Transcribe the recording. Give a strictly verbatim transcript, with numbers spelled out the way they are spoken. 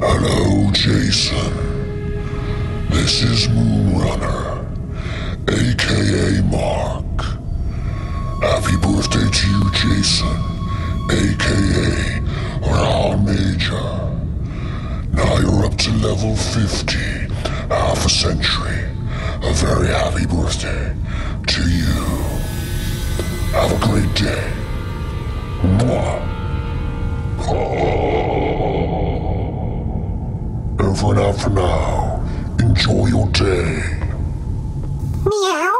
Hello, Jason. This is Moonrunner, aka Mark. Happy birthday to you, Jason, aka Ron Major. Now you're up to level fifty, half a century. A very happy birthday to you. Have a great day. Mwah. And for now, for now, enjoy your day. Meow.